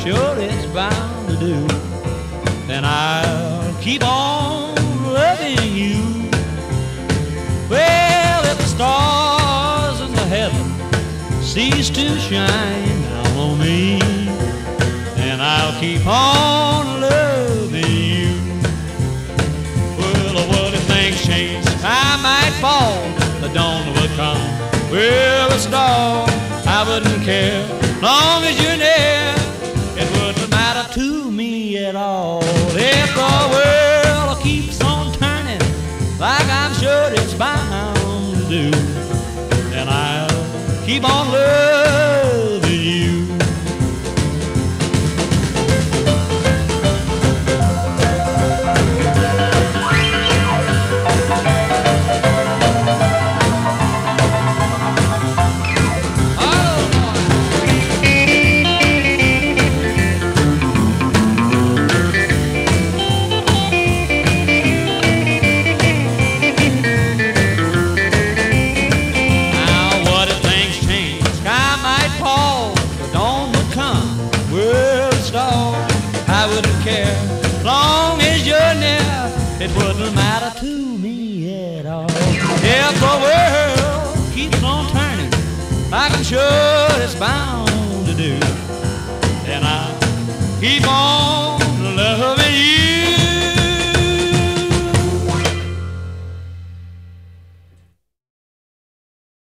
sure it's bound to do. And I'll keep on loving you. Well, if the stars in the heaven cease to shine down on me, and I'll keep on loving you. Well, what if things change? I might fall, the dawn would come. Well, a star, I wouldn't care, long as you're near. It wouldn't matter to me at all if the world keeps on turning like I'm sure it's bound to do. And I'll keep on loving you. I wouldn't care, long as you're near. It wouldn't matter to me at all if the world keeps on turning like I'm sure it's bound to do. And I'll keep on